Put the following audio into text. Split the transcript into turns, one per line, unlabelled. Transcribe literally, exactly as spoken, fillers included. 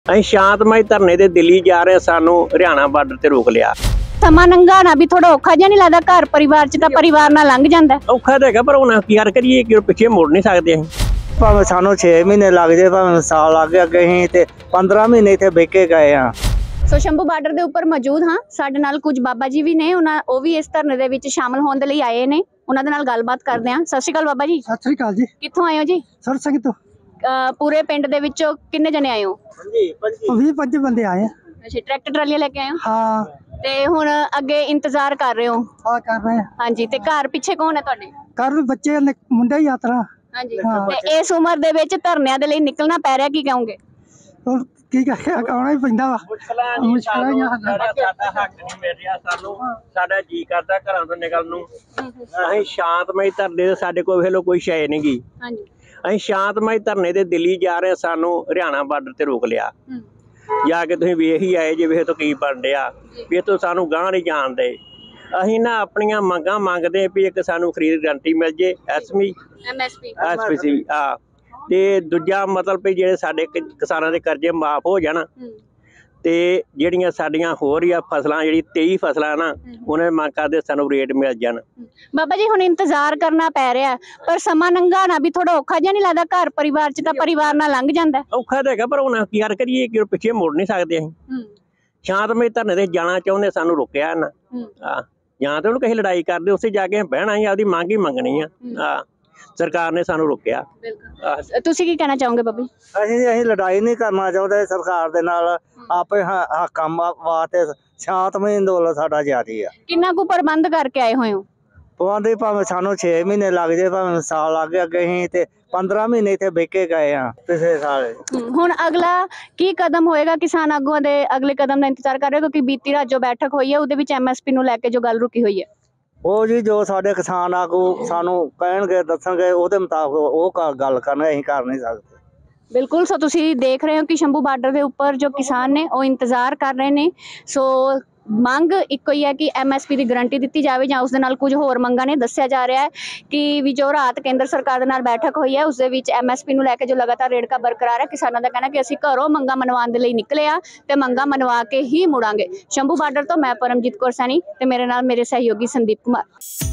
ਅਸੀਂ ਸ਼ਾਂਤਮਈ ਧਰਨੇ ਦੇ ਦਿੱਲੀ ਜਾ ਰਹੇ, ਸਾਨੂੰ ਹਰਿਆਣਾ ਬਾਰਡਰ ਤੇ ਰੋਕ ਲਿਆ।
ਸਮਾਂ ਲੰਘਾਣਾ ਵੀ ਥੋੜਾ ਔਖਾ ਜਿਹਾ ਨਹੀਂ ਲੱਗਦਾ? ਘਰ ਪਰਿਵਾਰ ਚ ਤਾਂ ਪਰਿਵਾਰ ਨਾਲ ਲੰਘ ਜਾਂਦਾ।
ਔਖਾ ਤਾਂ ਹੈਗਾ, ਪਰ ਹੁਣ ਕੀ ਕਰ ਕਰੀਏ ਕਿ ਪਿੱਛੇ ਮੁੜ ਨਹੀਂ ਸਕਦੇ ਅਸੀਂ।
ਭਾਵੇਂ ਸਾਨੂੰ ਛੇ ਮਹੀਨੇ ਲੱਗ ਜਾਏ, ਭਾਵੇਂ ਸਾਲ ਲੱਗ ਗਏ, ਅੱਗੇ ਅਸੀਂ ਤੇ ਪੰਦਰਾਂ ਮਹੀਨੇ ਇੱਥੇ ਬਹਿ ਕੇ ਗਏ ਆ।
ਸੋ ਸ਼ੰਭੂ ਬਾਰਡਰ ਦੇ ਉੱਪਰ ਮੌਜੂਦ ਹਾਂ, ਸਾਡੇ ਨਾਲ ਕੁਝ ਬਾਬਾ ਜੀ ਵੀ ਨੇ, ਉਹਨਾਂ ਉਹ ਵੀ ਇਸ ਧਰਨੇ ਦੇ ਵਿੱਚ ਸ਼ਾਮਲ ਹੋਣ ਦੇ ਲਈ ਆਏ ਨੇ। ਉਹਨਾਂ ਦੇ ਨਾਲ ਗੱਲਬਾਤ ਕਰਦੇ ਹਾਂ। ਸਤਿ ਸ਼੍ਰੀ ਅਕਾਲ ਬਾਬਾ ਜੀ।
ਸਤਿ ਸ੍ਰੀ ਅਕਾਲ ਜੀ।
ਕਿੱਥੋਂ ਆਏ ਹੋ ਜੀ?
ਸਰ ਸਿੰਘ ਤੋਂ।
ਅਹ ਪੂਰੇ ਪਿੰਡ ਦੇ ਵਿੱਚੋਂ ਕਿੰਨੇ ਜਣੇ ਆਏ ਹੋ?
ਵੀਹ ਪੰਜੀ ਬੰਦੇ ਆਏ ਆ।
ਅੱਛਾ, ਟਰੈਕਟਰ ਟਰਾਲੀਆਂ ਲੈ ਕੇ ਆਏ ਹੋ?
ਹਾਂ।
ਤੇ ਹੁਣ ਅੱਗੇ ਇੰਤਜ਼ਾਰ ਕਰ ਰਹੇ ਹੋ?
ਆ ਕਰ ਰਹੇ ਆ।
ਹਾਂਜੀ, ਤੇ ਘਰ ਪਿੱਛੇ ਕੌਣ ਹੈ ਤੁਹਾਡੇ?
ਘਰ ਬੱਚੇ ਨੇ, ਮੁੰਡਾ ਹੀ ਯਾਤਰਾ।
ਹਾਂਜੀ, ਤੇ ਇਸ ਉਮਰ ਦੇ ਵਿੱਚ ਧਰਨਿਆਂ ਦੇ ਲਈ ਨਿਕਲਣਾ ਪੈ ਰਿਹਾ, ਕੀ ਕਹੋਗੇ?
ਹੁਣ ਕੀ ਕਰਿਆ, ਆਉਣਾ ਹੀ ਪੈਂਦਾ ਵਾ।
ਮੁਸ਼ਕਲਾਂ ਨਹੀਂ, ਸਾਨੂੰ ਸਾਡਾ ਸਾਡਾ ਹੱਕ ਨਹੀਂ ਮਿਲ ਰਿਹਾ। ਸਾਨੂੰ ਸਾਡਾ ਜੀ ਕਰਦਾ ਘਰਾਂ ਤੋਂ ਨਿਕਲਣ ਨੂੰ। ਅਸੀਂ ਸ਼ਾਂਤਮਈ ਧਰਨੇ ਦੇ, ਸਾਡੇ ਕੋਲ ਵੇਖ ਲਓ ਕੋਈ ਸ਼ੈ ਨਹੀਂ ਗੀ।
ਹਾਂਜੀ,
ਅਸੀਂ ਸ਼ਾਂਤਮਈ ਧਰਨੇ ਦੇ ਦਿੱਲੀ ਜਾ ਰਹੇ, ਸਾਨੂੰ ਹਰਿਆਣਾ ਬਾਰਡਰ ਤੇ ਰੋਕ ਲਿਆ। ਜਾ ਕੇ ਤੁਸੀਂ ਵੇਖ ਹੀ ਆਏ ਜੇ, ਵੇਖ ਤੋਂ ਕੀ ਬਣ ਰਿਹਾ ਵੀ ਇਹ ਤੋਂ ਸਾਨੂੰ ਗਾਂਹ ਨਹੀਂ ਜਾਣਦੇ। ਅਸੀਂ ਨਾ ਆਪਣੀਆਂ ਮੰਗਾਂ ਮੰਗਦੇ ਵੀ ਇੱਕ ਸਾਨੂੰ ਖਰੀਦ ਗਰੰਟੀ ਮਿਲ ਜੇ, ਐਸਮੀ
ਐਮਐਸਪੀ
ਐਸਪੀਸੀ ਆ, ਤੇ ਦੂਜਾ ਮਤਲਬ ਵੀ ਜਿਹੜੇ ਸਾਡੇ ਕਿਸਾਨਾਂ ਦੇ ਕਰਜ਼ੇ ਮਾਫ ਹੋ ਜਾਣ, ਤੇ ਜਿਹੜੀਆਂ ਸਾਡੀਆਂ ਹੋਰ ਹੀ ਆ ਫਸਲਾਂ, ਜਿਹੜੀ ਤੇਈ ਫਸਲਾਂ ਨਾ, ਉਹਨਾਂ ਦੇ ਮੰਗ ਕਰਦੇ ਸਾਨੂੰ ਰੇਟ ਮਿਲ ਜਾਣ।
ਬਾਬਾ ਜੀ ਹੁਣ ਇੰਤਜ਼ਾਰ ਕਰਨਾ ਪੈ ਰਿਹਾ, ਪਰ ਸਮਾਂ ਲੰਘਾਣਾ ਵੀ ਥੋੜਾ ਔਖਾ ਜਿਹਾ ਨਹੀਂ ਲੱਗਦਾ? ਘਰ ਪਰਿਵਾਰ ਚ ਤਾਂ ਪਰਿਵਾਰ ਨਾਲ ਲੰਘ ਜਾਂਦਾ।
ਔਖਾ ਤਾਂ ਹੈਗਾ, ਪਰ ਹੁਣ ਕੀ ਕਰ ਕਰੀਏ ਕਿ ਪਿੱਛੇ ਮੁੜ ਨਹੀਂ ਸਕਦੇ ਅਸੀਂ। ਸ਼ਾਂਤਮਈ ਧਰਨੇ ਤੇ ਜਾਣਾ ਚਾਹੁੰਦੇ, ਸਾਨੂੰ ਰੁਕਿਆ ਨਾ। ਆ ਜਾਂ ਤਾਂ ਉਹਨੂੰ ਕਿਸੇ ਲੜਾਈ ਕਰਦੇ, ਉੱਥੇ ਜਾ ਕੇ ਬਹਿਣਾ ਹੀ, ਆਪਦੀ ਮੰਗ ਹੀ ਮੰਗਣੀ ਆ। ਆ ਸਰਕਾਰ ਨੇ ਸਾਨੂੰ ਰੋਕਿਆ।
ਤੁਸੀਂ ਕੀ ਕਹਿਣਾ ਚਾਹੋਗੇ ਬਾਬੀ?
ਅਸੀਂ ਅਸੀਂ ਲੜਾਈ ਨਹੀਂ ਕਰਨਾ ਚਾਹੁੰਦੇ ਸਰਕਾਰ ਦੇ ਨਾਲ, ਆਪੇ ਹੱਕਾਂ ਵਾਸਤੇ ਸ਼ਾਂਤਮਈ ਅੰਦੋਲਨ ਸਾਡਾ ਜਾਰੀ ਆ।
ਕਿੰਨਾ ਕੁ ਪ੍ਰਬੰਧ ਕਰਕੇ ਆਏ ਹੋਏ ਹੋ?
ਪਵਾਂਦੇ ਭਾਵੇਂ ਸਾਨੂੰ ਛੇ ਮਹੀਨੇ ਲੱਗ ਜਾਏ, ਭਾਵੇਂ ਸਾਲ ਲੱਗ ਗਏ, ਅੱਗੇ ਅਸੀਂ ਤੇ ਪੰਦਰਾਂ ਮਹੀਨੇ ਇੱਥੇ ਬਹਿ ਕੇ ਗਏ ਆ ਪਿਛਲੇ ਸਾਲ।
ਹੁਣ ਅਗਲਾ ਕੀ ਕਦਮ ਹੋਏਗਾ? ਕਿਸਾਨ ਆਗੂਆਂ ਦੇ ਅਗਲੇ ਕਦਮ ਦਾ ਇੰਤਜ਼ਾਰ ਕਰ ਰਹੇ ਹੋ, ਕਿਉਂਕਿ ਬੀਤੀ ਰਾਤ ਜੋ ਬੈਠਕ ਹੋਈ ਹੈ ਉਹਦੇ ਵਿੱਚ ਐਮਐਸਪੀ ਨੂੰ ਲੈ ਕੇ ਜੋ ਗੱਲ ਰੁਕੀ ਹੋਈ ਹੈ।
ਉਹ ਜੀ ਜੋ ਸਾਡੇ ਕਿਸਾਨ ਆਗੂ ਸਾਨੂੰ ਕਹਿਣਗੇ, ਦੱਸਣਗੇ, ਉਹਦੇ ਮੁਤਾਬਕ ਉਹ ਗੱਲ ਕਰਨਗੇ, ਅਸੀਂ ਕਰ ਨਹੀਂ ਸਕਦੇ।
ਬਿਲਕੁਲ। ਸੋ ਤੁਸੀਂ ਦੇਖ ਰਹੇ ਹੋ ਕਿ ਸ਼ੰਭੂ ਬਾਰਡਰ ਦੇ ਉੱਪਰ ਜੋ ਕਿਸਾਨ ਨੇ ਉਹ ਇੰਤਜ਼ਾਰ ਕਰ ਰਹੇ ਨੇ। ਸੋ ਮੰਗ ਇੱਕੋ ਹੀ ਹੈ ਕਿ ਐਮਐਸਪੀ ਦੀ ਗਰੰਟੀ ਦਿੱਤੀ ਜਾਵੇ, ਜਾਂ ਉਸ ਦੇ ਨਾਲ ਕੁਝ ਹੋਰ ਮੰਗਾਂ ਨੇ। ਦੱਸਿਆ ਜਾ ਰਿਹਾ ਹੈ ਕਿ ਵੀ ਜੋ ਰਾਤ ਕੇਂਦਰ ਸਰਕਾਰ ਦੇ ਨਾਲ ਬੈਠਕ ਹੋਈ ਹੈ, ਉਸ ਦੇ ਵਿੱਚ ਐਮਐਸਪੀ ਨੂੰ ਲੈ ਕੇ ਜੋ ਲਗਾਤਾਰ ਰੇੜਕਾ ਬਰਕਰਾਰ ਹੈ। ਕਿਸਾਨਾਂ ਦਾ ਕਹਿਣਾ ਕਿ ਅਸੀਂ ਘਰੋਂ ਮੰਗਾਂ ਮਨਵਾਉਣ ਦੇ ਲਈ ਨਿਕਲੇ ਆ, ਤੇ ਮੰਗਾਂ ਮਨਵਾ ਕੇ ਹੀ ਮੁੜਾਂਗੇ। ਸ਼ੰਭੂ ਬਾਰਡਰ ਤੋਂ ਮੈਂ ਪਰਮਜੀਤ ਕੌਰ ਸੈਣੀ ਤੇ ਮੇਰੇ ਨਾਲ ਮੇਰੇ ਸਹਿਯੋਗੀ ਸੰਦੀਪ ਕੁਮਾਰ।